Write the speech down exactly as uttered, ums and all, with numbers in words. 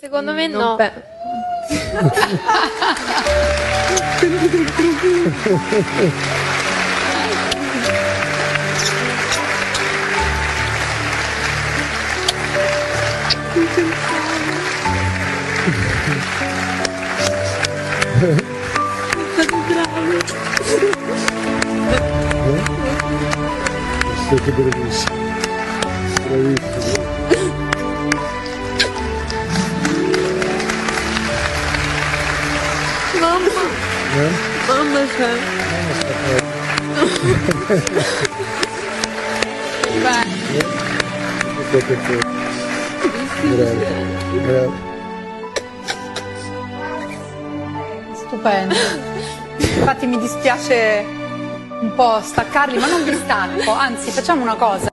Secondo me Non no. pe- Siete bravissimi, bravissimi. Mamma, Eh? mamma c'è. Siete bravi, bravi. Stupendo. Infatti mi dispiace un po' staccarli, ma non vi stacco, anzi facciamo una cosa.